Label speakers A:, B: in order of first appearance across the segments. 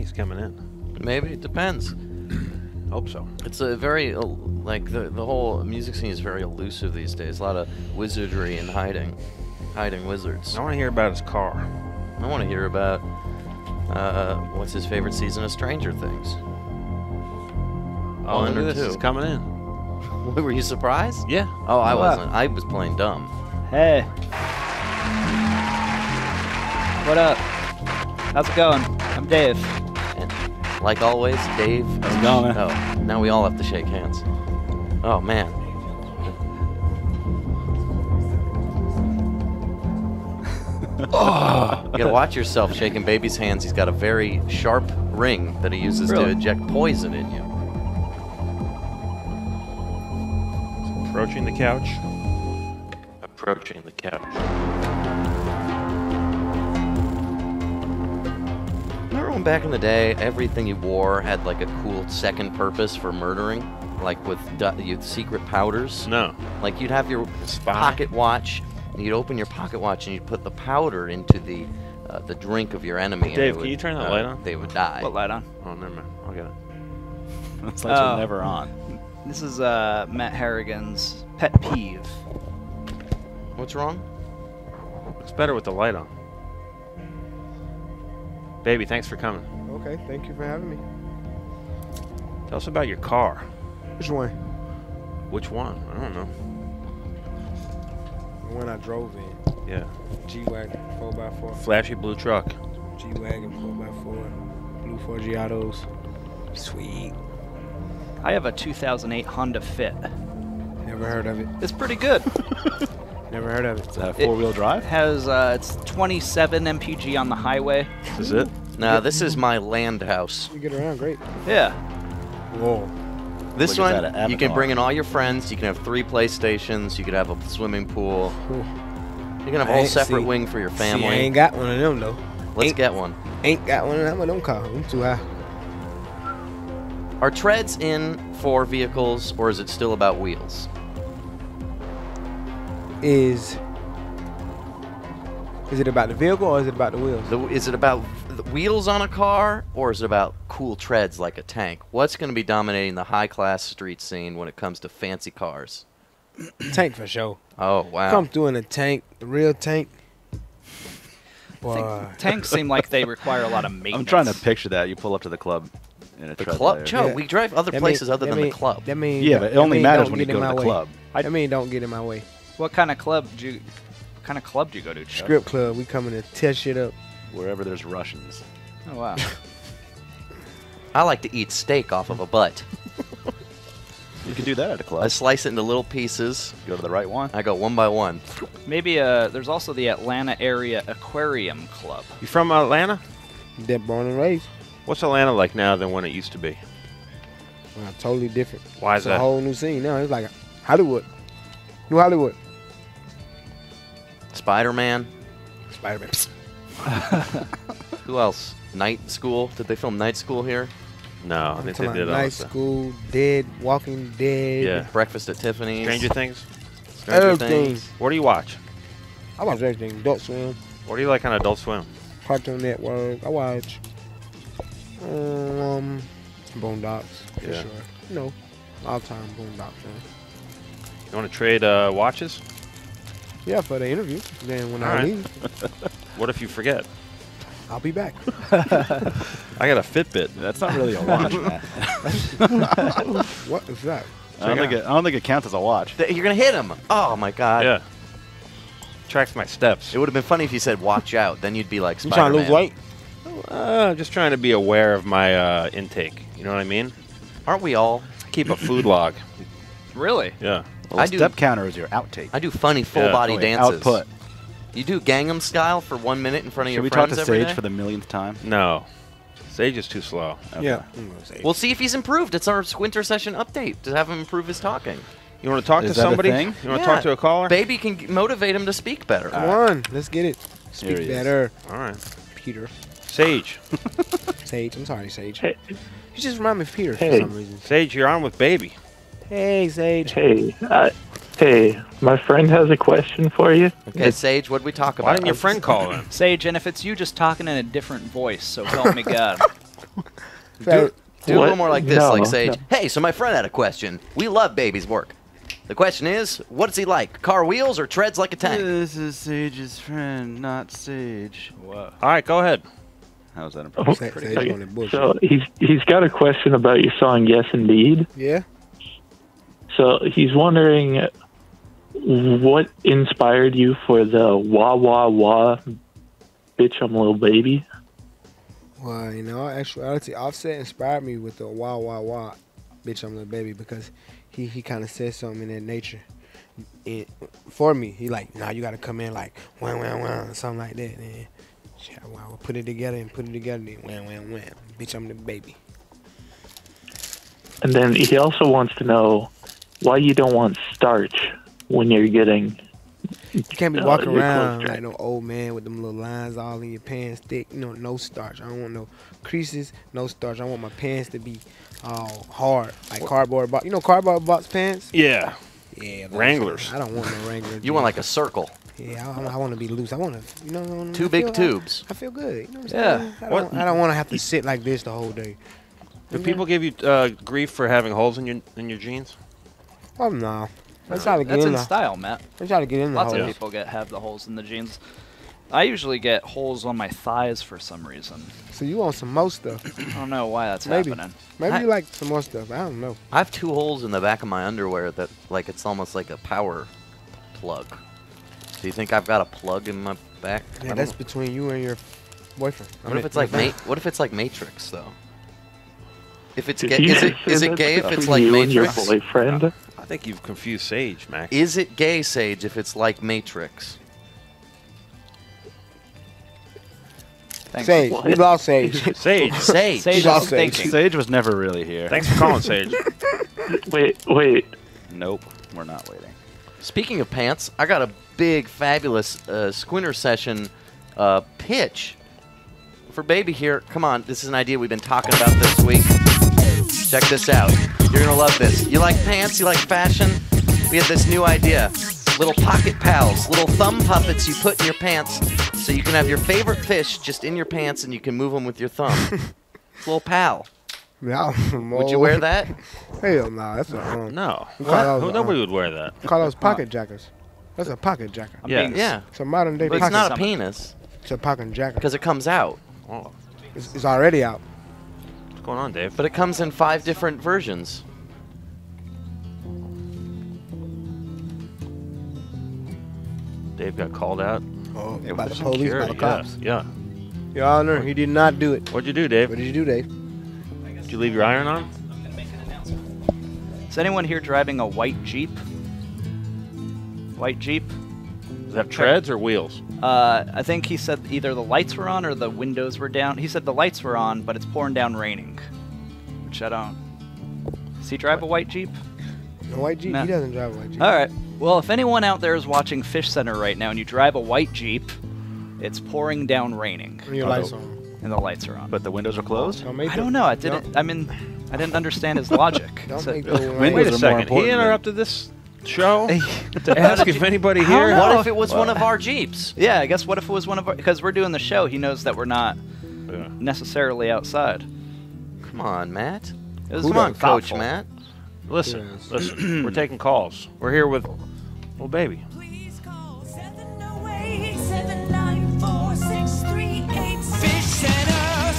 A: he's coming in.
B: Maybe it depends.
A: Hope so.
B: It's a very like the whole music scene is very elusive these days. A lot of wizardry and hiding wizards.
A: I want to hear about his car.
B: I want to hear about what's his favorite season of Stranger Things.
A: Oh,
B: One
A: look
B: or
A: at this.
B: two.
A: He's coming in.
B: Were you surprised?
A: Yeah.
B: Oh, I
C: What?
B: wasn't. I was playing dumb.
C: Hey. What up? How's it going? I'm Dave.
B: And like always, Dave.
C: How's it going, man?
B: Oh, now we all have to shake hands. Oh man.
A: Oh.
B: You gotta watch yourself shaking baby's hands. He's got a very sharp ring that he uses to
C: Really?
B: inject poison in you.
A: Approaching the couch.
B: Approaching the couch. Remember when back in the day, everything you wore had like a cool second purpose for murdering? Like with secret powders?
A: No.
B: Like you'd have your
A: Spy?
B: pocket watch, and you'd open your pocket watch and you'd put the powder into the drink of your enemy. and
A: Dave,
B: it
A: can you turn that light on?
B: They would die.
C: What light on?
A: Oh, never mind. I'll get it.
D: Those lights
C: Oh.
D: are never on.
C: This is Matt Harrigan's pet peeve.
B: What's wrong?
A: Looks better with the light on. Baby, thanks for coming.
E: Okay, thank you for having me.
A: Tell us about your car.
E: Which one?
A: Which one? I don't know.
E: The one I drove in.
A: Yeah.
E: G-Wagon 4x4.
A: Flashy blue truck.
E: G-Wagon 4x4. Blue Forgiatos. Sweet.
C: I have a 2008 Honda Fit.
E: Never heard of it.
C: It's pretty good.
E: Never heard of it.
D: Is that a four-wheel drive?
C: It has it's 27 mpg on the highway.
A: This is it?
B: No, this is my land house.
E: You get around great.
C: Yeah.
E: Whoa.
B: This
D: Look at
B: one,
D: that,
B: you can
D: Avatar.
B: bring in all your friends. You can have 3 PlayStations. You could have a swimming pool.
E: Cool.
B: You can have a
E: I
B: whole
E: ain't-
B: separate
E: see-
B: wing for your
E: See,
B: family.
E: I ain't got one of them though.
B: Let's
E: ain't-
B: get one.
E: Ain't got one of them. Don't call. I'm too high.
B: Are treads in for vehicles, or is it still about wheels?
E: Is it about the vehicle or is it about the wheels?
B: Is it about the wheels on a car, or is it about cool treads like a tank? What's going to be dominating the high-class street scene when it comes to fancy cars?
E: Tank for sure.
B: Oh, wow.
E: Come through in a tank, the real tank. Boy.
C: Tanks seem like they require a lot of maintenance.
D: I'm trying to picture that. You pull up to the club in a
B: The
D: tread
B: club?
D: layer.
B: Joe,
E: Yeah.
B: we drive other
E: That
B: places
E: mean-
B: other
E: that
B: than the
E: mean-
B: club.
E: That mean,
D: Yeah, but it
E: that
D: only
E: mean
D: matters
E: don't
D: when you
E: get
D: go
E: in
D: to
E: my
D: the
E: way.
D: club.
E: That mean don't get in my way.
C: What kind of club do you go to, Chuck?
E: Script club, we coming to tear shit up.
D: Wherever there's Russians.
C: Oh wow.
B: I like to eat steak off of a butt.
D: You can do that at a
B: I
D: club.
B: slice it into little pieces.
D: Go to the right one.
B: I go one by one.
C: Maybe there's also the Atlanta Area Aquarium Club.
A: You from Atlanta?
E: That born and raised.
A: What's Atlanta like now than when it used to be?
E: Totally different.
A: Why is
E: It's a
A: that?
E: whole new scene now. It's like Hollywood. New Hollywood.
B: Spider-Man.
E: Spider-Man.
B: Who else? Night School. Did they film Night School here?
A: No, I
E: I'm
A: think
E: talking
A: they did
E: about
A: all
E: Night
A: that stuff.
E: School, Dead, Walking Dead.
A: Yeah.
B: Breakfast at Tiffany's.
A: Stranger Things.
B: Stranger
E: Everything.
B: Things.
A: What do you watch?
E: I watch everything. Adult Swim,
A: What do you like on Adult Swim?
E: Cartoon Network. I watch Boondocks for
A: Yeah.
E: sure. No, all time Boondocks. Man.
A: You want to trade watches?
E: Yeah, for the interview. Then when
A: All
E: I
A: right.
E: leave,
A: What if you forget?
E: I'll be back.
A: I got a Fitbit.
D: That's not really a watch, man.
E: What is that?
D: I don't think it counts as a watch.
B: You're gonna hit him. Oh my God.
A: Yeah. Tracks my steps.
B: It would have been funny if you said "watch out." Then you'd be like
E: You
B: Spider-Man.
E: trying to lose weight?
A: Just trying to be aware of my intake. You know what I mean?
B: Aren't we all?
A: I keep a food log.
C: Really?
A: Yeah.
D: Well,
B: I
D: the
B: do-
D: step counter is your outtake.
B: I do funny full
A: Yeah.
B: body
D: Wait,
B: dances.
D: Output.
B: You do Gangnam Style for 1 minute in front of
D: Should
B: your
D: we talk
B: friends
D: to
B: every
D: Sage
B: day?
D: for the millionth time?
A: No. Sage is too slow.
D: Okay.
E: Yeah. I'm gonna say.
B: We'll see if he's improved. It's our winter session update to have him improve his talking.
A: You want to talk
D: Is
A: to
D: that a
A: somebody?
D: thing?
A: You want to
B: Yeah.
A: talk to a caller?
B: Baby can motivate him to speak better.
E: Come on, let's get it. Speak
D: he is.
E: better,
A: All right.
E: Peter.
A: Sage.
E: Sage. I'm sorry, Sage.
F: Hey.
E: You just remind me of Peter
F: Hey.
E: for some reason.
A: Sage, you're on with Baby.
E: Hey, Sage.
F: Hey, my friend has a question for you.
B: Okay, Sage, what'd we talk about?
A: Why didn't your friend call in?
C: Sage, and if it's you just talking in a different voice, so help me God.
E: Say,
B: Do a little
F: What?
B: more like this,
F: No,
B: like Sage.
F: no.
B: Hey, so my friend had a question. We love Baby's work. The question is, what does he like? Car wheels or treads like a tank?
D: This is Sage's friend, not Sage.
C: Whoa.
A: All right, go ahead.
D: How was that
F: Oh,
D: impressive?
E: Say- Sage on that bullshit.
F: so he's got a question about your song Yes Indeed.
E: Yeah.
F: So he's wondering what inspired you for the wah wah wah bitch I'm a little baby.
E: Well, you know, actuality, Offset inspired me with the wah wah wah, bitch, I'm the baby, because he kind of said something in that nature. For me, he like, nah, you got to come in like, wham, wham, wham, something like that. And yeah, well, we'll put it together and put it together, then wham, wham, wham, bitch, I'm the baby.
F: And then he also wants to know why you don't want starch when you're getting.
E: You can't be
F: Oh,
E: walking
F: you're
E: around
F: close,
E: like
F: right?
E: no old man with them little lines all in your pants thick. You know, no starch. I don't want no creases, no starch. I want my pants to be all hard, like cardboard box. You know cardboard box pants?
A: Yeah.
E: Yeah. those-
A: Wranglers.
E: I don't want no Wranglers.
B: You want like a circle.
E: Yeah, I want to be loose. I want to, you know.
B: Two
E: I
B: big
E: feel-
B: tubes.
E: I feel good. You know what I'm
C: Yeah.
E: saying?
A: What-
E: I don't want to have to sit like this the whole day.
A: Do people give you grief for having holes in your jeans?
E: Oh no. I try to get
C: That's
E: in
C: in
E: the.
C: style, Matt.
E: I try to get in the
C: Lots
E: hole.
C: of people have the holes in the jeans. I usually get holes on my thighs for some reason.
E: So you want some more stuff?
C: I don't know why that's
E: Maybe.
C: happening.
E: Maybe
B: I-
E: you like some more stuff. I don't know.
B: I have 2 holes in the back of my underwear that, like, it's almost like a power plug. Do you think I've got a plug in my back? I
E: Yeah,
B: don't
E: that's
B: know.
E: between you and your boyfriend.
B: What if it's like What if it's like Matrix though? If it's
F: Did
B: gay,
F: you
B: is it
F: say
B: is it
F: that's
B: gay if it's
F: between
B: like
F: you and your
B: Matrix?
F: boyfriend?
A: I think you've confused Sage, Max.
B: Is it gay, Sage, if it's like Matrix?
C: Thanks.
E: Sage.
F: What?
E: We lost Sage.
A: Sage.
B: Sage.
C: Sage
E: I'll
C: is
E: say.
C: thinking.
D: Sage was never really here.
A: Thanks for calling, Sage.
F: Wait.
D: Nope, we're not waiting.
B: Speaking of pants, I got a big, fabulous Squinter Session pitch for Baby here. Come on, this is an idea we've been talking about this week. Check this out. You're gonna love this. You like pants? You like fashion? We have this new idea. Little pocket pals, little thumb puppets you put in your pants so you can have your favorite fish just in your pants and you can move them with your thumb. Little pal. Would you wear that?
E: Hell no, that's a
A: No.
E: We call those,
A: Nobody would wear that.
E: call those pocket jackets. That's a pocket jacket.
C: I'm
A: Yeah.
C: being
B: Yeah,
E: It's a modern day
B: but it's
E: pocket.
B: not a
C: Summit.
B: penis
E: It's a pocket jacket.
B: because it comes out.
A: Oh,
E: It's already out.
A: what's going on, Dave?
B: But it comes in 5 different versions.
A: Dave got called out.
E: Oh,
D: It
E: by the
D: was
E: police, by the
A: Security,
E: cops.
A: Yeah.
E: Your Honor, he did not do it.
A: What'd you do, Dave?
E: What did you do, Dave?
A: Did you leave your iron on?
C: Is anyone here driving a white Jeep? White Jeep?
A: Does it have treads or wheels?
C: I think he said either the lights were on or the windows were down. He said the lights were on, but it's pouring down raining. Which I don't. Does he drive a white Jeep?
E: No white Jeep.
C: No.
E: He doesn't drive a white Jeep.
C: All right. Well, if anyone out there is watching Fish Center right now and you drive a white Jeep, it's pouring down raining
E: And your lights on.
C: and the lights are on.
D: But the windows are closed?
E: Don't make
C: I
E: the-
C: don't know. I didn't. I mean, I didn't understand his logic.
E: Don't
C: So-
E: make the
D: Windows
A: Wait a
D: are more
A: second. He
D: important than-
A: interrupted this show to ask if anybody
C: How
A: here.
C: no?
B: What if it was one of our Jeeps?
C: Yeah, I guess what if it was one of our, because we're doing the show, he knows that we're not
A: Yeah.
C: necessarily outside.
B: Come on, Matt.
C: It was
B: Come on, Coach
C: thoughtful.
B: Matt.
A: Listen,
E: Yes.
A: listen. We're taking calls. We're here with little Baby.
G: Please call 708-794-6386. Fish Center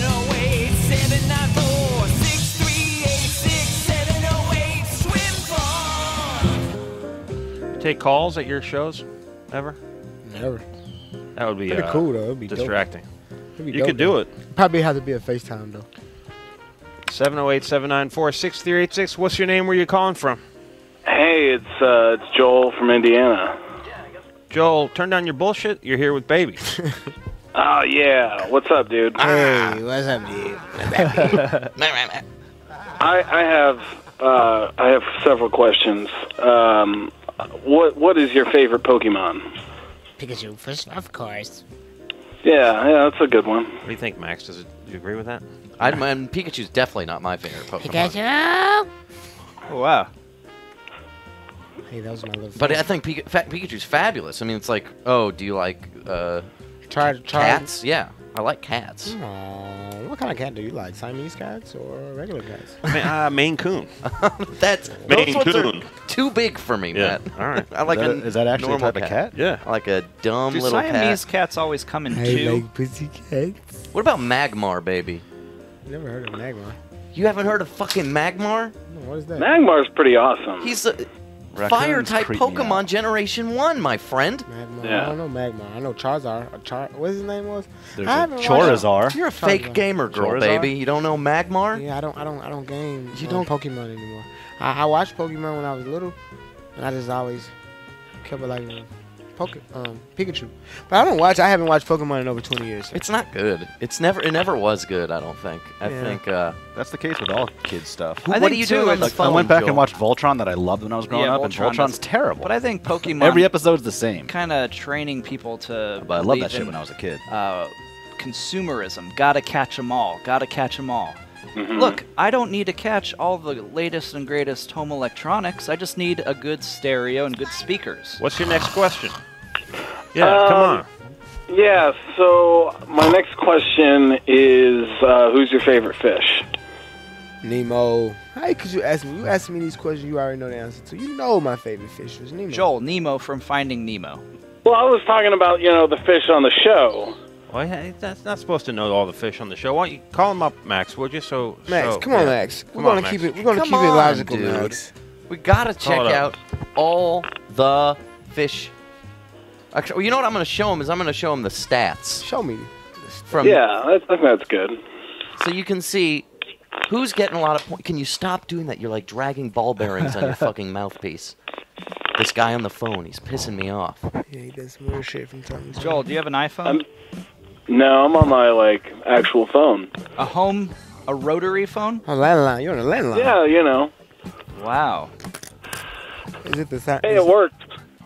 G: 708-794-6386. 708 Swim Fun.
A: Take calls at your shows, ever?
E: Never.
A: That would be
E: Pretty cool though. It'd be
A: distracting.
E: Dope.
A: You could do it.
E: Probably have to be a FaceTime though.
A: 708-794-6386. What's your name? Where you calling from?
H: Hey, it's Joel from Indiana.
A: Joel, turn down your bullshit. You're here with Baby.
H: Oh yeah, what's up, dude?
E: Hey, what's up, dude?
H: I have several questions. What is your favorite Pokemon?
I: Pikachu, first, of course.
H: Yeah, that's a good one.
A: What do you think, Max? Do you agree with that?
B: Pikachu's definitely not my favorite Pokemon.
I: Pikachu!
C: Oh, wow.
E: Hey, that was my little.
B: But I think Pikachu's fabulous. I mean, it's like, oh, do you like
E: try.
B: cats? Yeah, I like cats.
E: Aww, What kind of cat do you like? Siamese cats or regular cats?
A: Maine Coon.
B: Those
A: Maine
B: ones are
A: Coon.
B: too big for me,
A: Yeah.
B: Matt.
A: All right.
B: I like
D: Is that actually a
B: normal
D: type of cat?
A: Yeah.
B: I like a dumb
C: Do
B: little
C: Siamese
B: cat.
C: cats always come in
E: Hey,
C: two?
E: like pussy cats.
B: What about Magmar, baby?
E: Never heard of Magmar.
B: You haven't heard of fucking Magmar?
E: No, what is that?
H: Magmar's pretty awesome.
B: He's a
D: Raccoons
B: fire-type
D: creep me
B: Pokemon
D: out.
B: Generation 1, my friend.
E: Magmar.
H: Yeah.
E: I don't know Magmar. I know Charizard. What his name was?
D: There's
E: I
D: a
E: haven't watched-
D: Chorizar.
B: You're a fake
E: Charizard.
B: gamer girl,
A: Charizard?
B: baby. You don't know Magmar?
E: Yeah, I don't game.
B: You don't-
E: Pokemon anymore. I watched Pokemon when I was little, and I just always kept it like Pikachu. But I don't watch. I haven't watched Pokemon in over 20 years.
B: It's not good. It never was good, I don't think. I
E: Yeah.
B: think
D: That's the case with all kids stuff.
C: I
B: what
C: think
B: are you
C: too,
B: doing on the
C: it's-
B: phone?
D: I went back
B: Joel?
D: and watched Voltron that I loved when I was growing
C: Yeah,
D: up, and
C: Voltron
D: Voltron's
C: does-
D: terrible.
C: But I think Pokemon
D: Every episode's the same.
C: kind of training people to
D: But I loved
C: believe
D: that shit
C: in,
D: when I was a kid.
C: consumerism. Gotta catch 'em all. Gotta catch 'em all.
H: Mhm.
C: Look, I don't need to catch all the latest and greatest home electronics. I just need a good stereo and good speakers.
A: What's your next question? Yeah, come on.
H: Yeah, so my next question is, who's your favorite fish?
E: Nemo. How could you ask me? You ask me these questions you already know the answer to. You know my favorite fish was Nemo.
C: Joel, Nemo from Finding Nemo.
H: Well, I was talking about, the fish on the show.
A: Well, yeah, that's not supposed to know all the fish on the show. Why don't you call him up, Max? Would you?
E: Max,
A: so,
E: come on,
A: yeah.
E: Max. We're
A: Come
E: gonna
A: on,
E: keep
A: Max.
E: it. We're gonna
B: Come
E: keep it
B: on,
E: logical,
B: dude.
E: Max.
B: We gotta check
A: it
B: out
A: up.
B: all the fish. Actually, well, you know what I'm gonna show him is I'm gonna show him the stats
E: Show me.
B: from.
H: Yeah, I think that's good.
B: So you can see who's getting a lot of points. Can you stop doing that? You're like dragging ball bearings on your fucking mouthpiece. This guy on the phone, he's pissing me off.
E: Yeah, he does some weird shit from time to time.
C: Joel, do you have an iPhone?
H: No, I'm on my, actual phone.
C: A rotary phone?
E: A landline. You're on a landline.
H: Yeah,
C: Wow.
E: Is it the same?
H: Hey, it worked.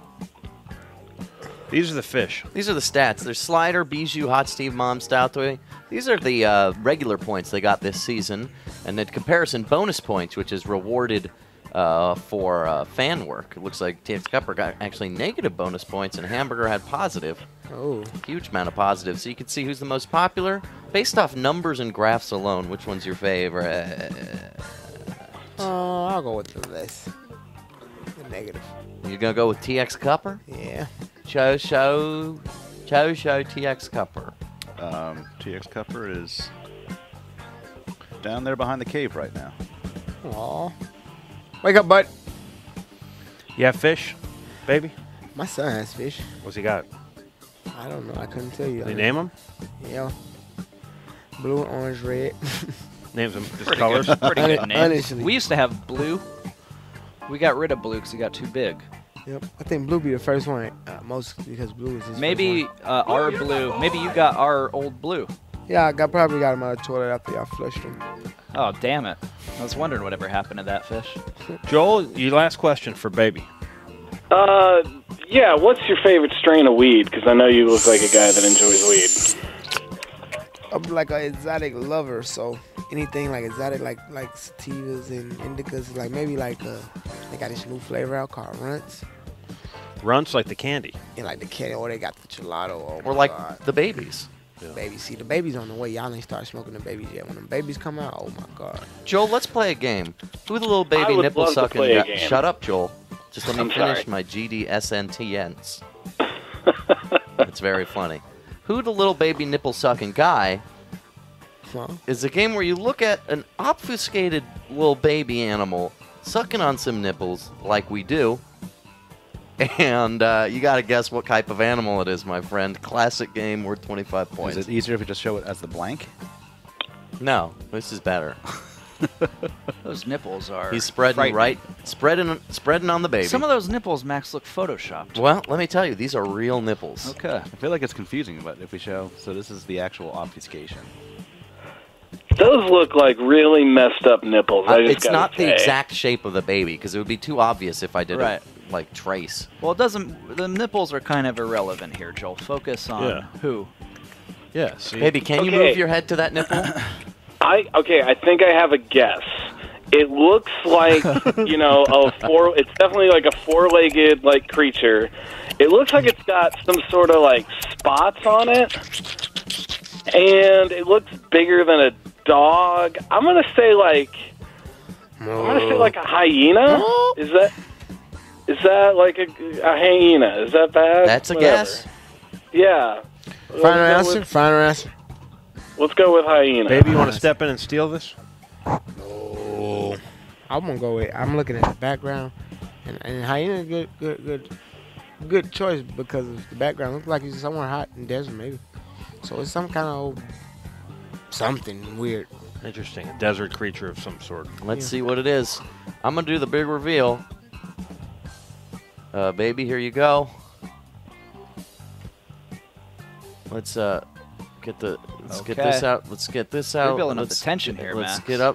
A: These are the fish.
B: These are the stats. There's Slider, Bijou, Hot Steve, Mom, Stoutway. These are the regular points they got this season. And in comparison, bonus points, which is rewarded for fan work. It looks like TX Cupper got actually negative bonus points, and Hamburger had positive.
E: Oh.
B: Huge amount of positive. So you can see who's the most popular. Based off numbers and graphs alone, which one's your favorite?
E: I'll go with the less. The negative.
B: You're going to go with TX Cupper?
E: Yeah.
B: Show TX Cupper.
D: TX Cupper is down there behind the cave right now.
E: Aw. Wake up, bud.
A: You have fish, baby?
E: My son has fish.
A: What's he got?
E: I don't know. I couldn't tell you.
A: Can you name them?
E: Yeah. Blue, orange, red.
A: Names them. Just
C: Pretty
A: colors.
C: good, pretty good name.
E: Honestly.
C: We used to have Blue. We got rid of Blue because he got too big.
E: Yep. I think Blue be the first one. Most because Blue is his
C: Maybe
E: first
C: our Blue. Maybe you got our old Blue.
E: one. Yeah, I probably got him out of the toilet after y'all flushed him.
C: Oh, damn it. I was wondering whatever happened to that fish.
A: Joel, your last question for baby.
H: Yeah, what's your favorite strain of weed? Because I know you look like a guy that enjoys weed.
E: I'm like an exotic lover, so anything like exotic, like sativas and indicas, like maybe like they got this new flavor out called Runts,
A: Runts like the candy.
E: and like the candy, or they got the gelato,
B: Or
E: my
B: like
E: God.
B: the babies.
E: Baby. See, the baby's on the way. Y'all ain't start smoking the babies yet. When the babies come out, oh my God.
B: Joel, let's play a game. Who the little baby
H: I would
B: nipple
H: love to
B: sucking
H: play a
B: guy?
H: game.
B: Shut up, Joel. Just let me
H: I'm
B: finish
H: sorry.
B: my GDSNTNs. It's very funny. Who the little baby nipple sucking guy
E: Huh?
B: is a game where you look at an obfuscated little baby animal sucking on some nipples, like we do, and you got to guess what type of animal it is, my friend. Classic game worth 25 points.
D: Is it easier if you just show it as the blank?
B: No, this is better.
C: Those nipples are.
B: He's spreading
C: frightening.
B: spreading on the baby.
C: Some of those nipples, Max, look photoshopped.
B: Well, let me tell you, these are real nipples.
C: Okay.
D: I feel like it's confusing, but if we show, so this is the actual obfuscation.
H: Those look like really messed up nipples. I just
B: It's
H: gotta
B: not the
H: say.
B: exact shape of the baby because it would be too obvious if I did
C: Right.
B: it like trace.
C: Well, it doesn't. The nipples are kind of irrelevant here, Joel. Focus on
A: Yeah.
C: who.
A: Yeah. See.
B: Baby, can you
H: Okay.
B: move your head to that nipple?
H: I think I have a guess. It looks like, it's definitely like a four-legged like creature. It looks like it's got some sort of like spots on it. and it looks bigger than a dog. I'm gonna say like a hyena. Is that like a hyena? Is that bad?
B: That's a
H: Whatever.
B: guess.
H: Yeah.
E: Final answer. Final answer.
H: Let's go with hyena.
A: Baby, you want to step in and steal this?
E: Oh. I'm gonna go with. I'm looking at the background, and hyena good choice because of the background. Looks like it's somewhere hot in desert maybe. So it's some kind of something weird.
A: Interesting. A desert creature of some sort.
B: Let's see what it is. I'm gonna do the big reveal. Baby, here you go. Let's get this out. Let's get this out.
C: We're building up
B: let's,
C: the tension here,
B: Let's
C: Max.
B: get up.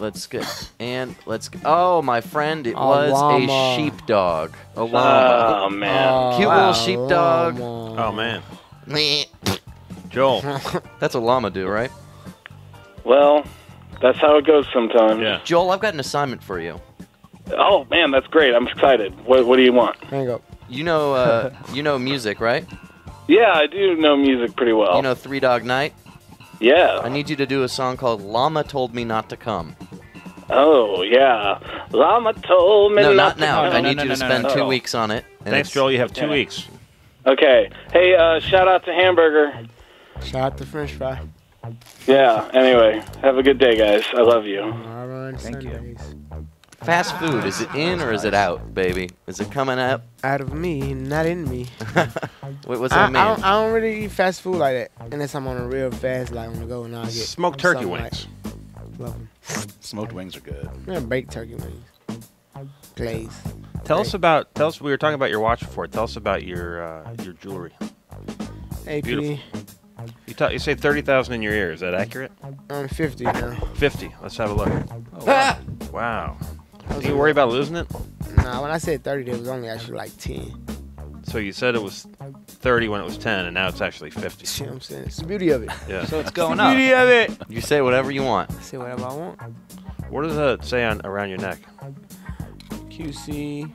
B: Oh, my friend, it
E: A
B: was
E: llama.
B: a sheepdog. A llama.
H: Oh man.
B: Cute little sheepdog.
A: Oh, man. Joel.
B: That's what llama do, right?
H: Well, that's how it goes sometimes.
A: Yeah.
B: Joel, I've got an assignment for you.
H: Oh man, that's great. I'm excited. What do you want?
E: Hang up.
B: You know music, right?
H: Yeah, I do know music pretty well.
B: You know Three Dog Night?
H: Yeah.
B: I need you to do a song called Llama Told Me Not to Come.
H: Oh yeah. Llama told me
B: No,
H: not
B: not
H: to
B: now.
H: come.
B: I need you to spend 2
H: Oh.
B: weeks on it. and
A: Thanks,
B: it's-
A: Joel. You have 2 weeks.
H: Okay. Hey, shout out to Hamburger.
E: Shout out to French fry.
H: Yeah. Anyway, have a good day, guys. I love you.
E: All right,
C: Thank you.
E: Sundays.
B: Fast food, is it in or is it out, baby? Is it coming up?
E: Out of me, not in me.
B: What's
E: I
B: that mean?
E: don't really eat fast food like that unless I'm on a real fast, like on the go, and I get
A: Smoked turkey
E: something
A: wings.
E: Like, love them.
D: Smoked wings are good.
E: Yeah, baked turkey wings. Glaze.
A: Tell us. We were talking about your watch before. Tell us about your jewelry.
E: Hey,
A: Beautiful.
E: P,
A: You say 30,000 in your ear. Is that accurate?
E: I'm 50 now.
A: 50. Let's have a look.
C: wow.
A: Wow. Do you worry about losing it?
E: Nah, when I said 30, there was only actually like 10.
A: So you said it was 30 when it was 10, and now it's actually 50.
E: See what I'm saying? It's the beauty of it.
A: Yeah.
C: So it's going
E: the
C: up.
E: beauty of it.
B: You say whatever you want.
E: I say whatever I want.
A: What does that say around your neck?
E: QC,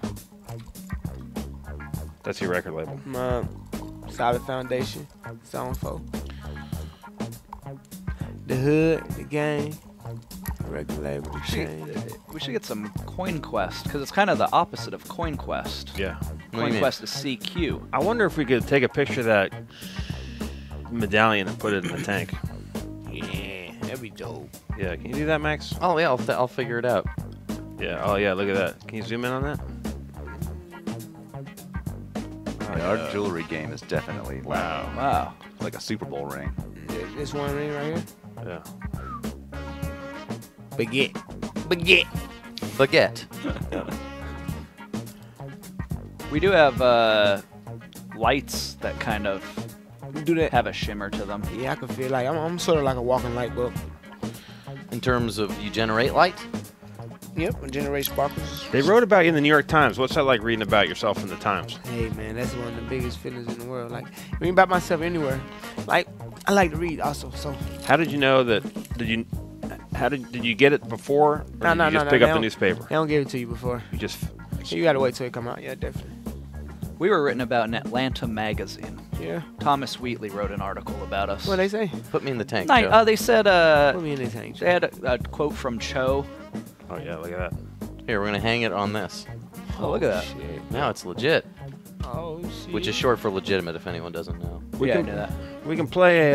A: That's your record label.
E: my solid foundation, Zone 4. The hood, the gang, record label, the chain.
C: We should get some Coin Quest because it's kind of the opposite of Coin Quest.
A: Yeah.
B: What do you
C: Coin
B: mean?
C: Quest is CQ.
A: I wonder if we could take a picture of that medallion and put it in the tank.
E: Yeah, that'd be dope.
A: Yeah. Can you do that, Max?
B: Oh yeah, I'll figure it out.
A: Yeah. Oh, yeah. Look at that. Can you zoom in on that?
D: Yeah, our jewelry game is definitely
C: Wow.
D: like a Super Bowl ring.
E: This one ring right here.
A: Yeah.
E: Baguette. Baguette.
B: Baguette.
C: We do have lights that kind of
E: Do that.
C: have a shimmer to them.
E: Yeah, I can feel like I'm sort of like a walking light bulb.
B: In terms of you generate light?
E: Yep, and generate sparkles.
A: They wrote about you in the New York Times. What's that like reading about yourself in the Times?
E: Hey man, that's one of the biggest feelings in the world. Like reading about myself anywhere. Like I like to read also. So
A: How did you know that? Did you get it before? Or did you just pick up the newspaper?
E: They don't give it to you before.
A: You just.
E: You gotta wait till it come out. Yeah, definitely.
C: We were written about in Atlanta Magazine.
E: Yeah.
C: Thomas Wheatley wrote an article about us.
E: What they say?
B: Put me in the tank.
C: Night,
B: Joe.
C: they said
E: Put me in this tank.
C: they had a quote from Cho.
A: Oh yeah, look at that.
B: Here, we're gonna hang it on this.
C: Oh, look at that.
E: Shit.
B: Now it's legit,
E: Oh shit.
B: which is short for legitimate if anyone doesn't know.
C: Yeah, I
A: can-
C: knew that.
A: We can play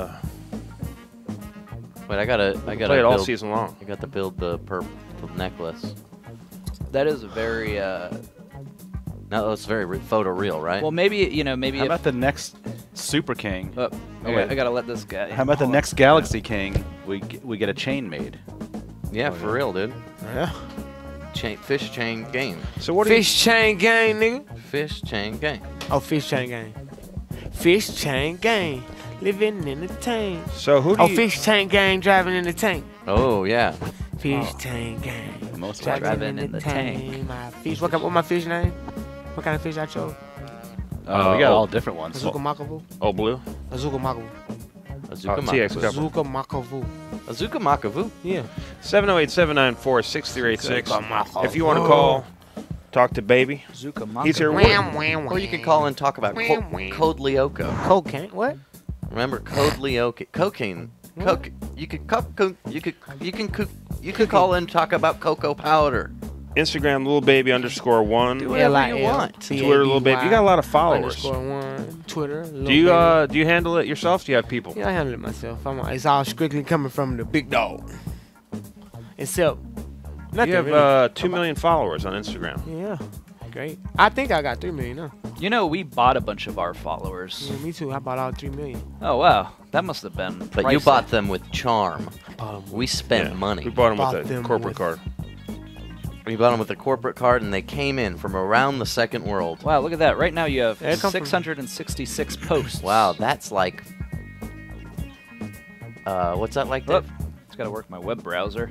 B: Wait, I gotta
A: play it all
B: build,
A: season long.
B: I got to build the necklace.
C: That is a very
B: No, it's very photo real, right?
C: well. Maybe maybe
D: How
C: if.
D: about the next Super King?
C: I gotta let this guy.
D: How about the next Galaxy King? We get a chain made.
B: yeah, for real, dude.
E: Yeah.
B: Fish chain game.
A: So what do you?
E: Fish chain gang, nigga.
B: Fish chain game.
E: Oh, fish chain gang. Fish chain gang. Living in the tank.
A: So who do
E: Oh,
A: you?
E: fish tank gang driving in the tank.
B: Oh yeah.
E: Fish tank gang.
D: Most
C: Driving in the tank.
E: My fish. What my fish name? What kind of fish I chose?
D: we got all different ones.
E: Azuka Makavu.
A: Oh, blue.
E: Azuka Makavu.
B: Azuka
A: TX
B: Makavu.
A: cover.
E: Azuka Makavu.
B: Azuka Makavu.
E: Yeah.
A: 708-794-6386. If you want to call, talk to Baby.
C: Zuka
A: He's here.
B: Or you can call and talk about Code Lyoko.
E: Cocaine. What?
B: Remember code Leoki. Cocaine. Coke. You could call in and talk about cocoa powder.
A: Instagram @littlebaby_1.
B: Do whatever you want.
A: Twitter Little Baby. You got a lot of followers.
E: _1. Twitter.
A: Do you handle it yourself? Do you have people?
E: Yeah, I handle it myself. It's all strictly coming from the big dog. Except nothing.
A: You have
E: really.
A: 2 million followers on Instagram.
E: Yeah, great. I think I got 3 million now.
C: You know, we bought a bunch of our followers.
E: Yeah, me too. I bought all 3 million.
C: Oh wow, that must have been.
B: But you
C: pricey.
B: bought them with charm.
E: Bought 'em
B: We spent
A: Yeah.
B: money.
A: We bought them
E: Bought
A: with a
E: them
A: corporate
E: with-
A: card.
B: We bought them with a corporate card, and they came in from around the second world.
C: Wow, look at that! Right now you have
E: They come from-
C: 666 posts.
B: Wow, that's like. What's that like,
C: Look,
B: Dave?
C: it's got to work my web browser.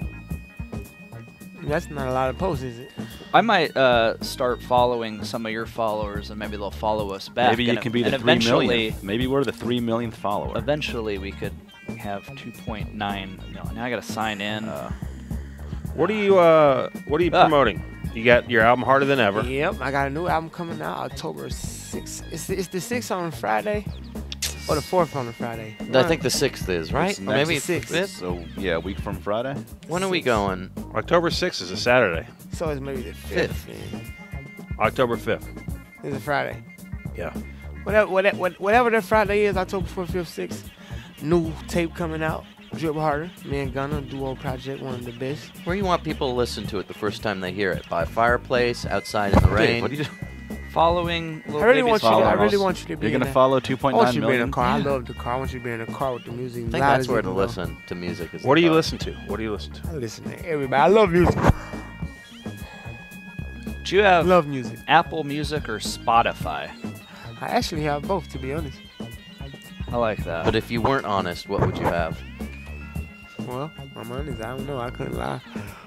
E: That's not a lot of posts, is it?
C: I might start following some of your followers, and maybe they'll follow us back.
D: Maybe you
C: and
D: can be the
C: and
D: 3
C: eventually,
D: millionth. Maybe we're the 3 millionth follower.
C: Eventually, we could have 2.9 million. Now I got to sign in.
A: What are you promoting? You got your album Harder Than Ever.
E: Yep, I got a new album coming out October 6th. It's the 6th on Friday, or the 4th on the Friday.
B: I think the 6th is, right?
D: It's
B: Or maybe
E: next
B: it's 5th?
D: So yeah, a week from Friday.
B: When are we going?
A: October 6th is a Saturday.
E: So it's maybe the 5th. man.
A: October 5th.
E: It's a Friday.
A: Yeah.
E: Whatever that Friday is, October 4th, 5th, 6th. New tape coming out. Drip Harder. Me and Gunna, duo project, one of the best.
B: Where you want people to listen to it the first time they hear it? By a fireplace, outside in the rain?
D: What do you?
C: Following Lil
E: I really
C: Baby's
E: want you. I
D: followers.
E: really want you to be.
D: You're
E: in
D: gonna
E: that.
D: follow
E: I
D: 2.9
E: want you to be in
D: million.
E: a car. I love the car. I want you to be in a car with the music.
B: I think
E: loud
B: that's
E: as
B: where
E: you
B: to
E: can
B: listen to music. Is
A: What do you
B: about.
A: listen to? What do you listen to?
E: I listen to everybody. I love music.
C: Do you have
E: Love music.
C: Apple Music or Spotify?
E: I actually have both, to be honest.
C: I like that.
B: But if you weren't honest, what would you have?
E: Well, I'm honest. I don't know. I couldn't lie.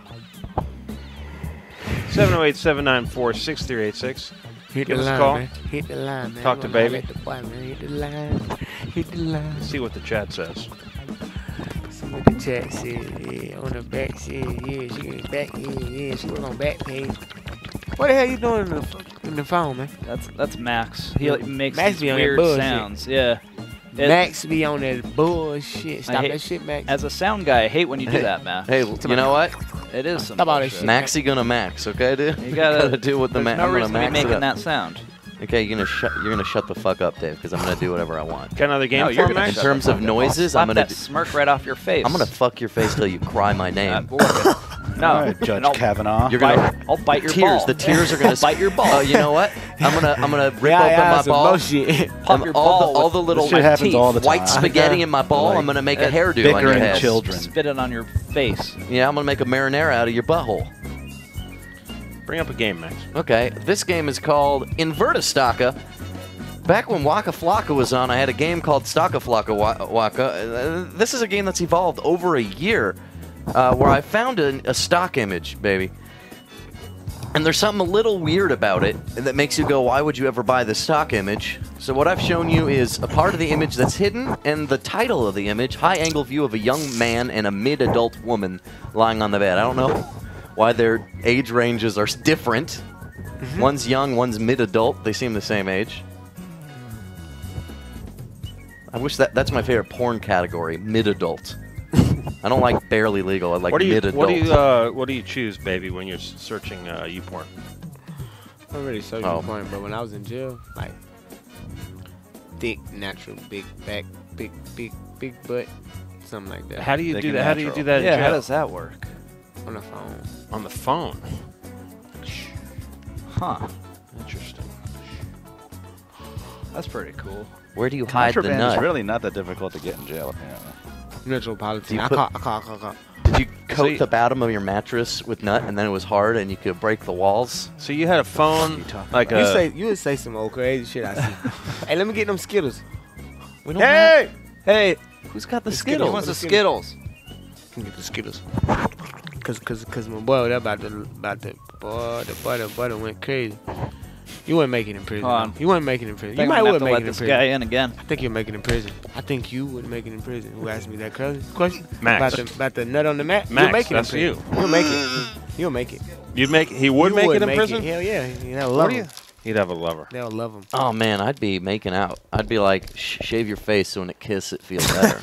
A: 708-794-6386.
E: Hit
A: Give
E: the
A: us a
E: line,
A: call.
E: man. Hit the line, man.
A: Talk to
E: I'm gonna
A: baby.
E: let the boy, man. Hit the line. Hit the line.
A: See what the chat says.
E: Some of the chat said, yeah, on the back said, yeah, she getting back, yeah, she was on back page. What the hell you doing in the phone, man?
C: That's Max. He makes
E: Max
C: these
E: be on that
C: weird
E: bullshit.
C: sounds. Yeah.
E: Max be on that bullshit. Stop
C: hate-
E: that shit, Max.
C: As a sound guy, I hate when you do that, Matt.
B: Hey, you know what?
C: It is some
E: Stop all that
C: bullshit.
E: shit.
B: Maxi gonna max, okay, dude?
C: You gotta
B: do what the
C: There's
B: max.
C: no
B: I'm gonna
C: reason to be
B: max it
C: making
B: up.
C: that sound.
B: Okay, you're gonna shut the fuck up, Dave, because I'm gonna do whatever I want.
A: Got another game
C: No,
A: for
C: you're
A: him,
C: gonna
A: Max?
B: In terms of noises,
C: Slap
B: I'm gonna
C: that smirk right off your face.
B: I'm gonna fuck your face till you cry my name.
C: We're working. No,
D: All right, Judge
C: and I'll
D: Kavanaugh.
B: You're gonna
C: I'll bite your
B: tears.
C: ball.
B: The tears are gonna
C: I'll bite your ball.
B: Oh, you know what? I'm gonna rip
E: Yeah,
B: open my
E: some
B: ball.
E: bullshit.
C: Pop your
B: all
C: ball
B: the
C: with
B: little
D: This shit happens
C: teeth.
D: all the time.
B: white spaghetti in my ball.
D: Like,
B: I'm gonna make a hairdo on your
D: bickering
B: head.
D: children.
C: Spit it on your face.
B: Yeah, I'm gonna make a marinara out of your butthole.
A: Bring up a game, Max.
B: Okay, this game is called Invertistaka. Back when Waka Flocka was on, I had a game called Staka Flocka Waka. This is a game that's evolved over a year, where I found a stock image, baby. And there's something a little weird about it that makes you go, why would you ever buy the stock image? So what I've shown you is a part of the image that's hidden, and the title of the image, high-angle view of a young man and a mid-adult woman lying on the bed. I don't know why their age ranges are different. One's young, one's mid-adult. They seem the same age. I wish that's my favorite porn category, mid-adult. I don't like barely legal. I like mid-adult.
A: What do you choose, baby, when you're searching YouPorn?
E: I'm really so
B: Oh.
E: point, but when I was in jail, like thick, natural, big back, big butt, something like that.
A: How do you
D: Thick
A: do
D: and
A: that? How do you
D: natural.
A: do that in
C: Yeah,
A: jail?
C: how does that work?
E: On the phone.
A: On the phone.
C: Huh.
A: Interesting.
C: That's pretty cool.
B: Where do you hide the
D: Contraband
B: nut?
D: is really not that difficult to get in jail, apparently.
E: Metropolitan.
B: You
E: I
B: put-
E: caught.
B: Did you coat
A: you-
B: the bottom of your mattress with nut, and then it was hard, and you could break the walls?
A: So you had a phone, like
E: You would say some old crazy shit I see. Hey, let me get them Skittles.
B: We don't
E: Hey!
C: Hey,
B: Who's got the
C: he
B: Skittles?
C: wants the Skittles.
E: Can get the Skittles. Cause my boy, that about the butter went crazy. You wouldn't make it in prison.
C: Hold on.
E: You wouldn't make it in prison.
C: I
E: You
C: think
E: might
C: I'm gonna
E: would
C: have to
E: make
C: let
E: it in
C: this
E: prison.
C: guy in again.
E: I think you'll make it in prison. I think you would make it in prison. Who asked me that question?
A: Max.
E: About the nut on the mat.
A: Max,
E: You'll make it
A: that's
E: in prison. You'll make it. You'll make it.
A: You'd make. He would
E: You
A: make it in prison.
E: Hell yeah. You know,
A: What
E: love
A: do you?
E: him.
A: He'd have a lover.
E: They'll love him.
B: Oh man, I'd be making out. I'd be like, shave your face so when it kiss, it feels better.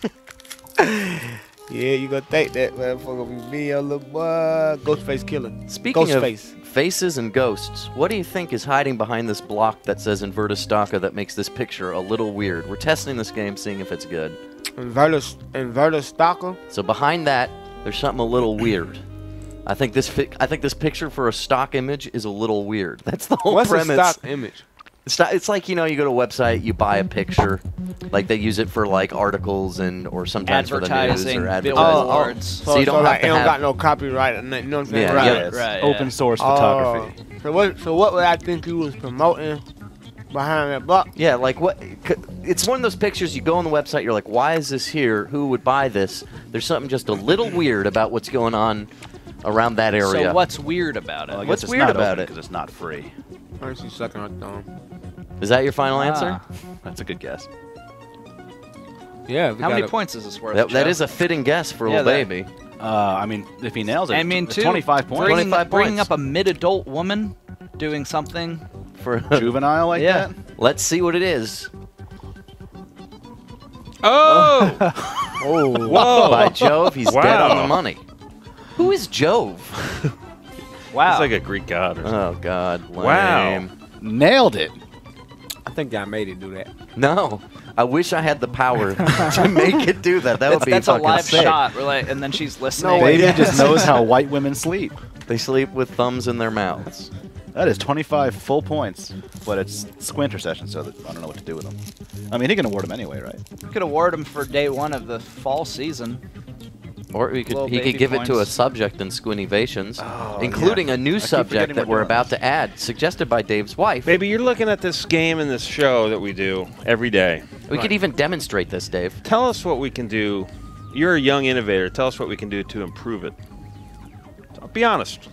E: Yeah, you gonna think that motherfucker be your little boy. Ghostface killer.
B: Speaking
E: Ghostface.
B: of faces and ghosts, what do you think is hiding behind this block that says Invertistaka that makes this picture a little weird? We're testing this game, seeing if it's good.
E: Inverter stalker.
B: So behind that, there's something a little weird. I think this picture for a stock image is a little weird. That's the whole
E: What's
B: premise.
E: a stock image?
B: It's like, you know, you go to a website, you buy a picture, like they use it for like articles or sometimes for the news
C: Advertising,
B: or advertising.
C: billboards.
B: So you don't have
E: like,
B: to
E: it don't
B: have-
E: got no copyright. You know what I'm saying?
B: Yeah,
E: Right.
B: yeah.
D: It's
C: right,
D: open
C: yeah.
D: source photography.
E: So what would I think you was promoting behind that block?
B: Yeah, like what? It's one of those pictures you go on the website, you're like, why is this here? Who would buy this? There's something just a little weird about what's going on around that area.
C: So what's weird about it?
D: Well, I guess
B: What's
D: it's
B: weird
D: not
B: about it?
D: Because it's not free.
E: Honestly, sucking our thumb.
B: Is that your final answer?
D: That's a good guess.
E: Yeah.
C: How many points is this worth?
B: That
C: Joe?
B: is a fitting guess for a
C: Yeah,
B: little
C: that-
B: baby.
D: I mean, if he nails it,
C: I mean,
D: it's
C: too,
D: 25 points.
C: Bringing,
B: 25
C: bringing
B: points.
C: up a mid-adult woman doing something.
B: For
D: Juvenile like
C: Yeah.
D: that?
B: Let's see what it is.
A: Oh!
E: Oh.
A: Whoa!
B: By Jove, he's dead on
A: Wow.
B: the money. Who is Jove?
C: Wow.
A: He's like a Greek god or something.
B: Oh God!
A: Wow.
B: lame.
D: Nailed it.
E: I think I made it do that.
B: No, I wish I had the power to make it do that. That would be
C: that's a
B: fucking
C: live
B: sick.
C: shot. We're like, and then she's listening.
D: Baby just knows how white women sleep.
B: They sleep with thumbs in their mouths.
D: That is 25 full points, but it's Squinter session, so that I don't know what to do with them. I mean, he can award them anyway, right?
C: You could award him for day one of the fall season.
B: Or
C: Little
B: he
C: baby
B: could give it to a
C: points.
B: subject in Squinnivations,
D: Oh,
B: including
D: yeah.
B: a new
D: I keep
B: subject
D: forgetting
B: that
D: we're
B: we're
D: doing
B: about
D: this.
B: to add, suggested by Dave's wife.
A: Baby, you're looking at this game and this show that we do every day.
B: We could even demonstrate this, Dave.
A: Tell us what we can do. You're a young innovator. Tell us what we can do to improve it. Be honest.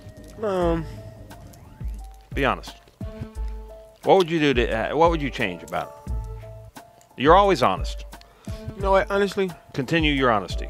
A: Be honest. What would you do to? What would you change about it? You're always honest.
E: You know what? Honestly,
A: Continue your honesty.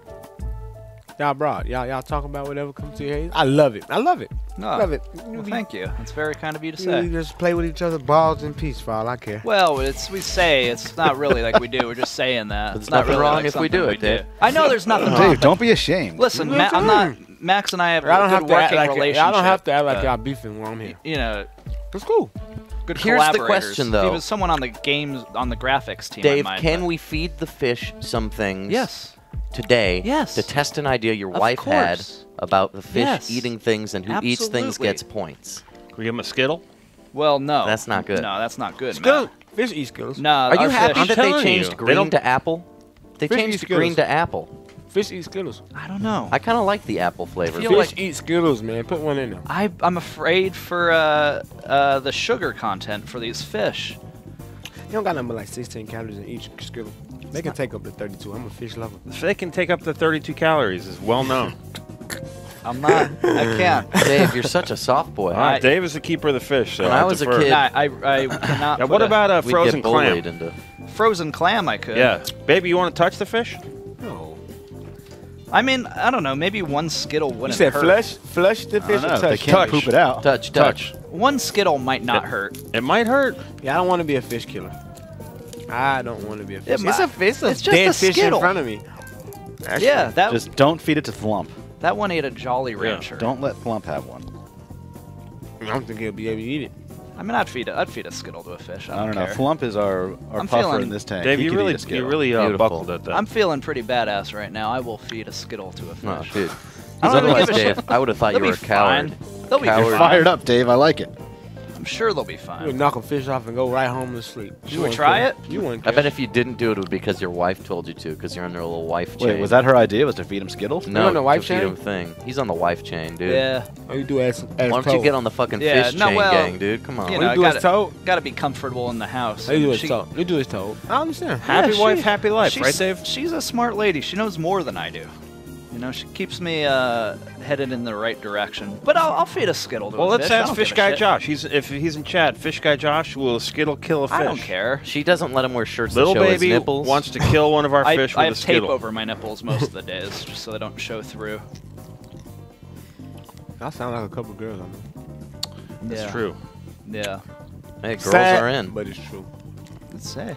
E: y'all broad. Y'all talk about whatever comes to your head. I love it. I love it.
C: No.
E: Love it.
C: Well, thank you. That's very kind of you to
E: You
C: say.
E: just play with each other, balls in peace, for all I care.
C: Well, we say it's not really like we do. We're just saying that.
B: There's
C: It's not
B: nothing
C: really
B: wrong
C: like
B: if we
C: something
B: do it, Dave.
C: I know there's nothing wrong.
D: Dave, don't be ashamed.
C: Listen, I'm not. Max and I have
E: I don't
C: a
E: have
C: good
E: to act
C: working
E: like
C: relationship.
E: y'all don't have to act like
C: but,
E: y'all beefing while I'm here.
C: You know,
E: It's cool.
C: good
B: Here's the
C: collaborators.
B: question,
C: If he
B: though.
C: was someone on the games, on the graphics team.
B: Dave,
C: I might,
B: can
C: but-
B: we feed the fish some things
C: Yes.
B: today
C: Yes.
B: to test an idea your
C: Of
B: wife had
C: course.
B: about the fish
C: Yes.
B: eating things and who eats things
C: Absolutely.
B: gets points?
A: Can we give him a Skittle?
C: Well, no.
B: That's not good.
C: No, that's not good.
E: Skittles.
C: Matt.
E: Fish eat Skittles.
C: No,
B: Are you
C: our
B: happy
C: fish-
B: that they
A: telling
B: changed
A: you, they
B: green
A: don't-
B: to apple? They
E: Fish
B: changed
E: eat
B: green
E: Skittles.
B: to apple.
E: Fish eat Skittles.
C: I don't know.
B: I kind of like the apple flavor.
C: feel
E: Fish
C: like-
E: eat Skittles, man. Put one in there.
C: I'm afraid for the sugar content for these fish.
E: You don't got nothing but like 16 calories in each Skittle. They can take up to 32. I'm a fish lover.
A: They can take up to 32 calories. Is well known.
C: I'm not. I can't.
B: Dave, you're such a soft boy.
A: All right, Dave is the keeper of the fish. So
B: When I was a
A: defer.
B: kid-
C: I cannot.
A: Now,
C: put
A: what
C: a
A: about a
B: We'd
A: frozen
B: get bullied
A: clam?
B: into.
C: frozen clam? I could.
A: Yeah, baby, you want to touch the fish?
E: No.
C: I mean, I don't know. Maybe one Skittle
E: You
C: wouldn't
E: said
C: hurt.
E: flush the
D: I
E: fish
D: don't
E: or
D: know. They
E: touch?
D: can't
A: Touch.
D: poop it out.
B: Touch.
C: One Skittle might not hurt.
A: It might hurt.
E: Yeah, I don't want to be a fish killer. I don't want to be a fish.
C: It
E: It's a
C: might-
E: fish.
C: it's just
E: dead
C: a
E: fish
C: Skittle.
E: in front of me. That's
C: Yeah,
E: true.
C: that
D: Just don't feed it to Flump.
C: that one ate a Jolly Rancher.
D: Don't let Flump have one.
E: I don't think he'll be able to eat it.
C: I mean, I'd feed a Skittle to a fish. I
D: I
C: don't
D: don't know.
C: care.
D: Flump is our
C: I'm
D: puffer
C: feeling-
D: in this tank.
A: Dave,
D: He
A: you
D: could eat
A: really,
D: a Skittle.
A: you really
B: Beautiful.
A: buckled at that.
C: I'm feeling pretty badass right now. I will feed a Skittle to a fish.
B: Oh, dude.
C: I don't even
B: Otherwise,
C: give a shit.
B: Dave, I would have thought you
C: They'll
B: were a
C: be
B: coward.
C: fine. They'll be
B: Coward.
C: fine.
D: Fired up, Dave. I like it.
C: I'm sure they'll be
E: You would
C: fine.
E: knock a fish off and go right home to sleep.
C: You would
E: wouldn't
C: try
E: care.
C: it?
E: You wouldn't
B: I
E: care.
B: bet if you didn't do it, it would be because your wife told you to, because you're on their little wife chain.
D: Wait, was that her idea? Was to feed him Skittles?
B: No,
E: on the wife
B: to feed
E: chain?
B: him thing. He's on the wife chain, dude.
C: Yeah.
E: Oh, you do as
B: Why don't you
E: told.
B: get on the fucking
C: Yeah,
B: fish
C: no,
B: chain
C: well,
B: gang, dude? Come on.
C: you
E: What
C: know,
E: you do as
C: gotta-
E: told?
C: Got to be comfortable in the house.
E: You do as
C: She-
E: told. You do as told. I understand.
A: Happy
C: Yeah,
A: wife,
C: she-
A: happy life,
C: she's-
A: right, Dave?
C: She's a smart lady. She knows more than I do. You know, she keeps me headed in the right direction. But I'll feed a Skittle to
A: Well,
C: a
A: let's
C: fish. I
A: ask
C: don't
A: Fish
C: give a
A: Guy
C: shit.
A: Josh. If he's in chat, Fish Guy Josh, will Skittle kill a fish?
C: I don't care.
B: She doesn't let him wear shirts
A: Little
B: that show his
A: baby
B: nipples.
A: wants to kill one of our
C: I
A: fish
C: have
A: with a
C: tape
A: Skittle.
C: over my nipples most of the days, just so they don't show through.
E: I sound like a couple girls. I know.
A: That's
C: Yeah.
A: true.
C: Yeah.
B: Hey, girls
E: Sad,
B: are in.
E: but it's true.
C: Let's say.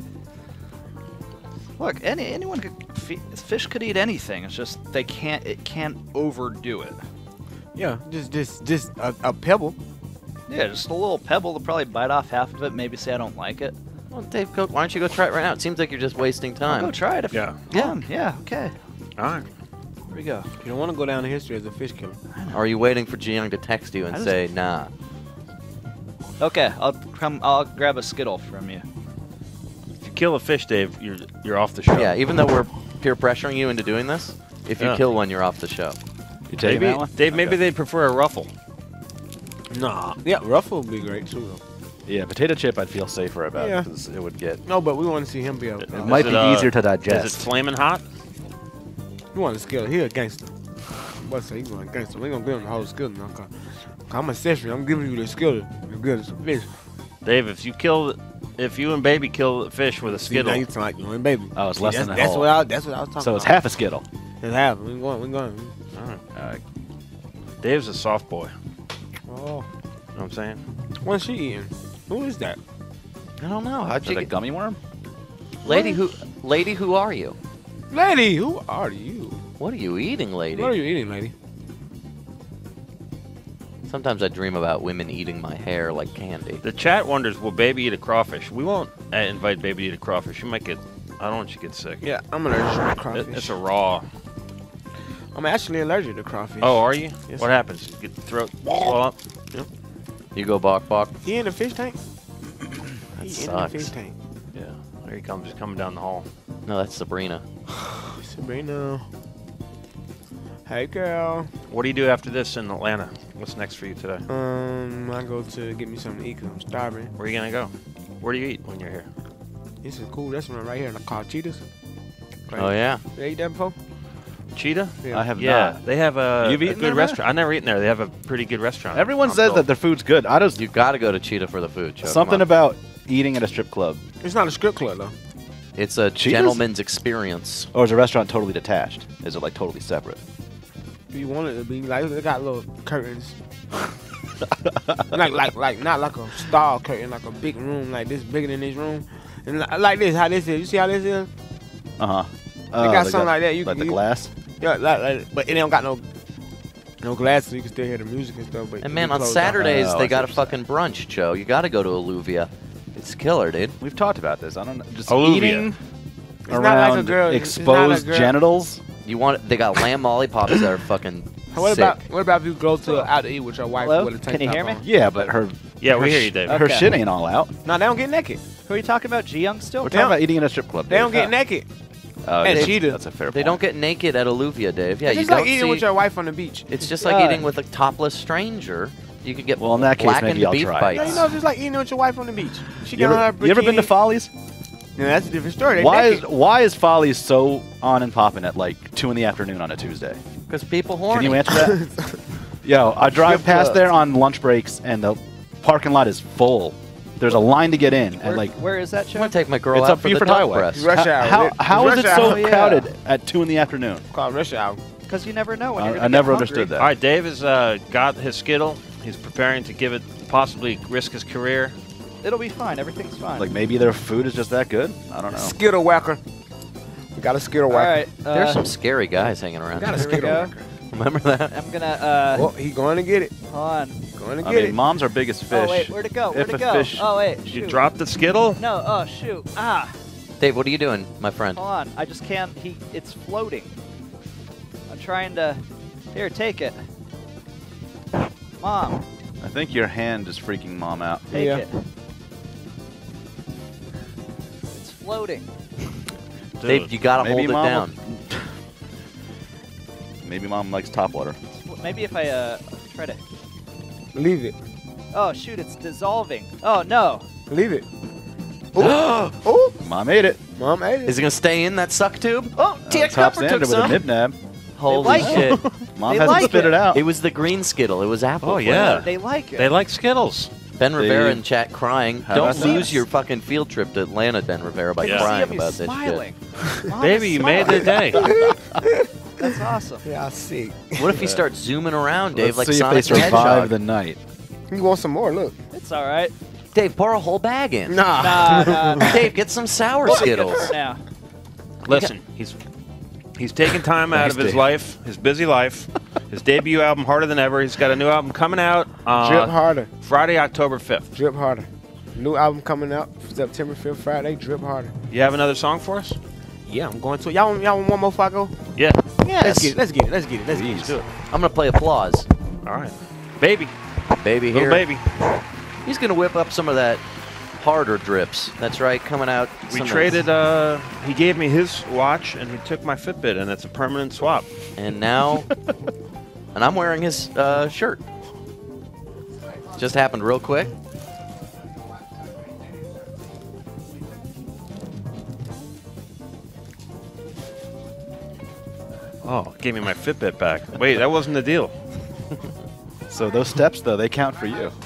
C: Look, anyone could fish could eat anything. It's just they can't. It can't overdo it.
E: Yeah, just a pebble.
C: Yeah, just a little pebble to probably bite off half of it. Maybe say I don't like it.
B: Well, Dave, why don't you go try it right now? It seems like you're just wasting
C: I'll
B: time.
C: go try it.
A: Yeah.
C: Yeah. Okay.
A: All right.
C: Here we go.
E: You don't want to go down in history as a fish killer.
B: Or are you waiting for Jiyoung to text you and
C: I just-
B: say, nah?
C: Okay, I'll come. I'll grab a Skittle from you.
A: If you kill a fish, Dave, you're off the show.
B: Yeah, even though we're peer pressuring you into doing this, if you
A: Yeah.
B: kill one, you're off the show.
D: You taking
A: Maybe,
D: that one?
A: Dave, maybe
D: Okay.
A: they prefer a ruffle.
E: Nah. Yeah, ruffle would be great too. Though.
D: Yeah, potato chip I'd feel safer about
E: Yeah.
D: because it would get.
E: No, but we want to see him be a.
D: It
A: Is
D: might be easier to
A: Is
D: digest.
A: it flaming hot?
E: We want to skill. He a gangster. What's he going gangster? We gonna give him the whole skill now. I'm a session. I'm giving you the skill. You're good as a fish.
A: Dave, if you and Baby kill the fish with a
E: See, now
A: skittle,
E: you talking like you and baby.
D: Oh, it's less than a
E: that's
D: whole.
E: That's what I was talking
D: So
E: about.
D: it's half a Skittle.
E: It's half. We going.
A: all right.
D: All right.
A: Dave's a soft boy.
E: Oh,
A: You know what I'm saying?
E: what's she eating? Who is that?
B: I don't know. How'd
D: Is
B: you
D: it a
B: get...
D: gummy worm?
B: Lady, who are you?
E: Lady, who are you?
B: What are you eating, lady?
E: What are you eating, lady?
B: Sometimes I dream about women eating my hair like candy.
A: The chat wonders, will Baby eat a crawfish? We won't invite Baby to eat a crawfish. You might get. I don't want you to get sick.
E: Yeah, I'm allergic to crawfish.
A: It's a raw.
E: I'm actually allergic to crawfish.
A: Oh, are you?
E: Yes,
A: What
E: sir.
A: happens? You get the throat swell up?
B: You go bok.
E: He in the fish tank?
B: That
E: He in the
B: sucks.
E: fish tank.
A: Yeah. There he comes. He's coming down the hall.
B: No, that's Sabrina.
E: Sabrina. Hey, girl.
A: What do you do after this in Atlanta? What's next for you today?
E: I go to get me something to eat because I'm starving.
A: Where are you gonna go? Where do you eat when you're here?
E: This is a cool restaurant right here called Cheetahs.
B: Oh yeah.
E: You ate that before?
A: Cheetah?
E: Yeah.
D: I have
A: Yeah,
D: not.
A: they have a,
D: You've
A: a
D: eaten
A: good
D: there,
A: restaurant. I've never eaten there. They have a pretty good restaurant.
D: Everyone
A: I'm
D: says
A: told.
D: that their food's good. I just
B: You got to go to Cheetah for the food. Joe.
D: something
B: Come on.
D: about eating at a strip club,
E: It's not a strip club, though.
B: It's a
D: Cheetahs?
B: gentleman's experience.
D: or is a restaurant totally detached? Is it like totally separate?
E: You want it to be like, they got little curtains. like not like a stall curtain, like a big room, like this, bigger than this room. And like this, how this is. You see how this is?
D: Uh huh.
E: They got something like that. You
D: like
E: can
D: the glass.
E: Yeah, but it don't got no glass, so you can still hear the music and stuff. But
B: And man,
E: you
B: on
E: close
B: Saturdays
D: Oh,
B: they
D: I
B: got a
D: see what
B: fucking brunch, Joe. You got to go to Alluvia. It's killer, dude.
D: We've talked about this. I don't know. Just
A: Alluvia.
D: eating
E: It's not like a
D: around
E: girl- it's not
D: exposed
E: a girl.
D: genitals.
B: You want? They got lamb lollipops that are fucking
E: What
B: sick.
E: about if you go to out to eat with your wife
C: Hello?
E: with a tank
C: Can you
E: top
C: hear me?
E: on?
D: Yeah, but her.
A: Yeah, we
D: her
A: hear
D: sh-
A: you, Dave.
D: Her
C: Okay.
D: shit ain't all out.
E: No, they don't get naked.
C: Who are you talking about? Jiyoung still?
D: We're talking about eating at a strip club.
E: They don't
D: Dave.
E: get naked.
D: Oh,
E: and
D: that's-
E: Cheetah.
D: That's a fair
B: They
D: point.
B: don't get naked at Alluvia, Dave. Yeah,
E: It's
B: you
E: just like
B: don't
E: eating
B: see.
E: with your wife on the beach.
B: It's just like
C: God.
B: eating with a topless stranger. You could get
D: Well, in that case,
B: blackened
D: maybe I'll
B: beef
D: try it.
B: bites.
E: Yeah, you know, it's just like eating with your wife on the beach. She
D: You
E: got on her
D: ever, you ever been to
E: bikini.
D: Follies?
E: Yeah, that's a different story. They
D: Why
E: naked.
D: is Follies so on and popping at like 2 in the afternoon on a Tuesday?
B: Because people
D: Can
B: horny.
D: you answer that? Yo, I drive
E: Strip
D: past
E: clubs.
D: there on lunch breaks and the parking lot is full. There's a line to get in, and like
C: Where is that,
B: I'm
C: Joe?
B: gonna take my girl
D: it's
B: out
D: up
B: for the
D: Buford
B: duck
D: Highway.
B: breast.
E: Rush hour.
D: How is
E: Rush
D: it so
E: hour.
C: Yeah.
D: crowded at 2 in the afternoon?
E: Called rush hour.
C: Because you never know when you're
D: I
C: gonna
D: never
C: get
D: understood
C: hungry.
D: that.
A: All right, Dave has got his Skittle. He's preparing to give it, possibly risk his career.
C: It'll be fine. Everything's fine.
D: Like maybe their food is just that good. I don't know.
E: Skittle whacker. We got a skittle
C: All
E: whacker.
C: right.
B: There's some scary guys hanging around.
E: Got a
C: Here we
E: skittle
C: go.
E: whacker.
B: Remember that?
C: I'm gonna.
E: Oh, he going to get it.
C: Hold on.
E: Going to
D: I
E: get
D: mean,
E: it.
D: mom's our biggest fish.
C: Oh wait, where'd it go? Where'd
D: If
C: it
D: a
C: go?
D: fish-
C: Oh wait,
A: You
C: shoot.
A: dropped the Skittle?
C: No. Oh shoot. Ah.
B: Dave, what are you doing, my friend?
C: Hold on. I just can't. It's floating. I'm trying to. Here, take it. Mom,
D: I think your hand is freaking mom out.
C: take
E: Yeah.
C: it. It's floating.
B: Dave, you gotta hold
D: Maybe
B: it
D: mom
B: down.
D: Maybe mom likes top water.
C: Maybe if I try to.
E: Leave it.
C: Oh shoot! It's dissolving. Oh no.
E: Leave it. Oh,
D: Mom ate it.
E: mom ate it.
B: Is it gonna stay in that suck tube? Oh, Tia
D: Top
B: Cupper took
D: standard with a
B: some.
D: nib nab.
B: Holy
C: like
B: shit!
D: Mom
C: They
D: hasn't
C: like
D: spit
C: it.
D: it out.
B: It was the green Skittle. It was apple.
A: Oh,
B: flavor.
A: yeah.
C: They like it.
A: They like Skittles.
B: Ben Rivera
D: Dave,
B: in chat crying.
D: how
B: Don't
D: about
B: lose
D: this?
B: your fucking field trip to Atlanta, Ben Rivera, by
C: Can you
B: crying
C: see him?
B: about
C: He's
B: this
C: smiling. Mom
A: Baby,
C: is
A: you made their
C: smiling.
A: day.
C: That's awesome.
E: Yeah, I see.
B: shit. What if he starts zooming around, Dave,
D: Let's
B: like
D: see
B: Sonic
D: if they
B: the
D: survive
B: Hedgehog?
D: the night.
E: You want some more? Look.
C: It's It's all right.
B: Dave, pour a whole bag in.
E: Nah.
B: Dave, get some sour Skittles.
C: Now,
A: Listen, he's taking time out of his
D: Dave.
A: life, his busy life. His debut album, Harder Than Ever. He's got a new album coming out
E: Drip harder.
A: Friday, October 5th.
E: Drip harder. New album coming out September 5th, Friday. Drip harder.
A: You have another song for us?
E: Yeah, I'm going to. Y'all want one more before I go?
A: Yeah.
E: Let's get it. Let's do it.
A: Please.
B: I'm going to play applause.
A: All right. Baby.
B: Baby
A: Little
B: here.
A: baby.
B: He's going to whip up some of that harder drips. That's right, coming out.
A: We
B: some of
A: traded, he gave me his watch and he took my Fitbit, and it's a permanent swap.
B: And now, and I'm wearing his shirt. Just happened real quick.
A: Oh, gave me my Fitbit back. Wait, that wasn't the deal.
D: So those steps, though, they count for you.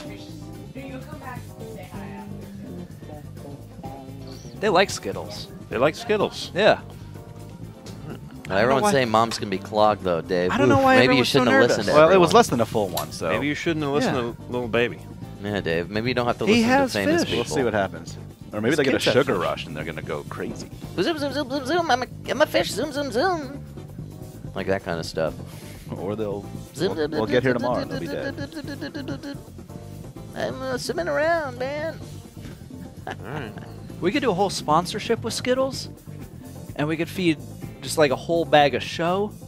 C: they like Skittles.
A: They like Skittles.
C: Yeah.
B: Everyone's
C: why-
B: saying mom's going to be clogged, though, Dave.
C: I don't know why
B: Maybe you
C: everyone's so
B: shouldn't have
C: nervous.
B: listened to
D: Well, it was
B: everyone.
D: less than a full one, so
A: Maybe you shouldn't have listened
C: Yeah.
A: to Little Baby.
B: Yeah, Dave. Maybe you don't have to
C: He
B: listen to
C: has
B: famous
C: fish.
B: people.
D: we'll see what happens. Or maybe
C: His
D: they get a
C: kids have
D: sugar
C: fish.
D: rush and they're gonna go crazy.
B: Zoom, zoom, zoom, zoom, zoom. I'm a fish. Zoom, zoom, zoom. Like that kind of stuff.
D: Or they'll
B: Zoom,
D: we'll get here tomorrow and they'll be dead.
B: I'm swimming around, man.
A: All right.
C: We could do a whole sponsorship with Skittles, and we could feed just like a whole bag of show